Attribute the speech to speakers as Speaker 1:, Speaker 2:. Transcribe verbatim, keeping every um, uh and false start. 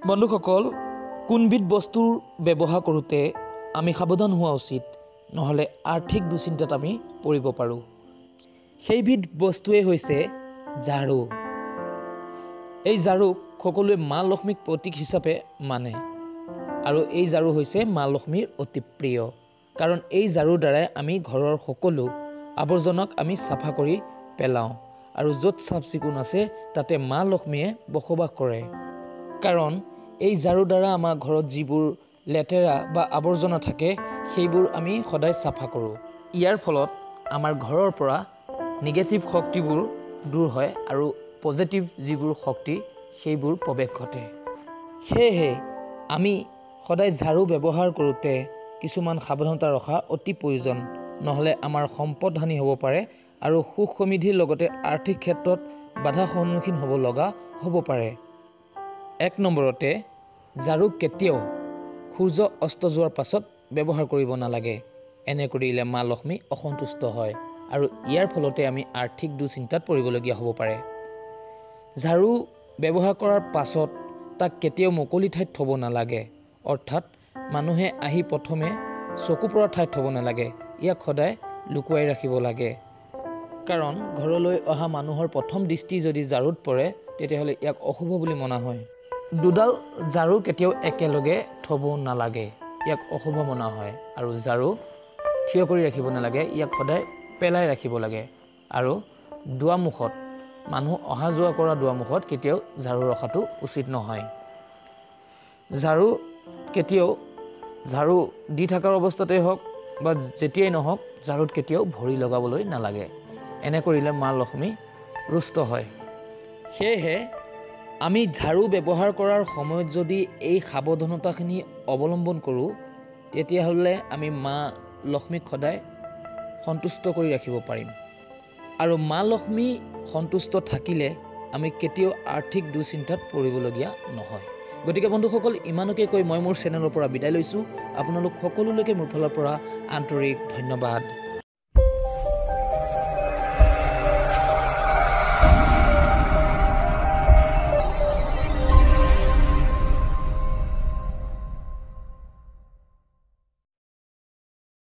Speaker 1: বন্ধুসকল, কোনবিধ বস্তুৰ ব্যৱহাৰ কৰোঁতে আমি সাৱধান হোৱা উচিত, নহ'লে আৰ্থিক দুশ্চিন্তাত আমি পৰিব পাৰোঁ। সেইবিধ বস্তুৱে হৈছে ঝাৰু। এই ঝাৰুক সকলোৱে মা লক্ষ্মীক প্ৰতীক হিচাপে মানে আৰু এই ঝাৰু হৈছে মা লক্ষ্মীৰ অতি প্ৰিয়, কাৰণ এই ঝাৰুৰ দ্বাৰাই আমি ঘৰৰ সকলো আৱৰ্জনাক আমি চাফা কৰি পেলাওঁ আৰু য'ত চাফ চিকুণ আছে তাতে মা লক্ষ্মীয়ে বসবাস কৰে। কাৰণ এই ঝাৰুৰ দ্বাৰা আমাৰ ঘৰত যিবোৰ লেতেৰা বা আৱৰ্জনা থাকে সেইবোৰ আমি সদায় চাফা কৰোঁ। ইয়াৰ ফলত আমাৰ ঘৰৰ পৰা নিগেটিভ শক্তিবোৰ দূৰ হয় আৰু পজিটিভ যিবোৰ শক্তি সেইবোৰ প্ৰৱেশ ঘটে। সেয়েহে আমি সদায় ঝাৰু ব্যৱহাৰ কৰোঁতে কিছুমান সাৱধানতা ৰখা অতি প্ৰয়োজন, নহ'লে আমাৰ সম্পদ হানি হ'ব পাৰে আৰু সুখ সমৃদ্ধিৰ লগতে আৰ্থিক ক্ষেত্ৰত বাধা সন্মুখীন হ'ব লগা হ'ব পাৰে। এক নম্বৰতে, ঝাৰু কেতিয়াও সূৰ্য অস্ত যোৱাৰ পাছত ব্যৱহাৰ কৰিব নালাগে। এনে কৰিলে মা লক্ষ্মী অসন্তুষ্ট হয় আৰু ইয়াৰ ফলতে আমি আৰ্থিক দুশ্চিন্তাত পৰিবলগীয়া হ'ব পাৰে। ঝাৰু ব্যৱহাৰ কৰাৰ পাছত তাক কেতিয়াও মুকলি ঠাইত থ'ব নালাগে, অৰ্থাৎ মানুহে আহি প্ৰথমে চকু পৰা ঠাইত থ'ব নালাগে। ইয়াক সদায় লুকুৱাই ৰাখিব লাগে, কাৰণ ঘৰলৈ অহা মানুহৰ প্ৰথম দৃষ্টি যদি ঝাৰুত পৰে তেতিয়াহ'লে ইয়াক অশুভ বুলি মনা হয়। দুডাল ঝাৰু কেতিয়াও একেলগে থ'ব নালাগে, ইয়াক অশুভ মনা হয়। আৰু ঝাৰু থিয় কৰি ৰাখিব নালাগে, ইয়াক সদায় পেলাই ৰাখিব লাগে। আৰু দুৱাৰমুখত, মানুহ অহা যোৱা কৰা দুৱাৰমুখত কেতিয়াও ঝাৰু ৰখাটো উচিত নহয়। ঝাৰু কেতিয়াও ঝাৰু দি থকাৰ অৱস্থাতেই হওক বা যেতিয়াই নহওক ঝাৰুত কেতিয়াও ভৰি লগাবলৈ নালাগে। এনে কৰিলে মা লক্ষ্মী ৰুষ্ট হয়। সেয়েহে আমি ঝাৰু ব্যৱহাৰ কৰাৰ সময়ত যদি এই সাৱধানতাখিনি অৱলম্বন কৰোঁ তেতিয়াহ'লে আমি মা লক্ষ্মীক সদায় সন্তুষ্ট কৰি ৰাখিব পাৰিম। আৰু মা লক্ষ্মী সন্তুষ্ট থাকিলে আমি কেতিয়াও আৰ্থিক দুশ্চিন্তাত পৰিবলগীয়া নহয়। গতিকে বন্ধুসকল, ইমানকে কৈ মই মোৰ চেনেলৰ পৰা বিদায় লৈছোঁ। আপোনালোক সকলোলৈকে মোৰ ফালৰ পৰা আন্তৰিক ধন্যবাদ।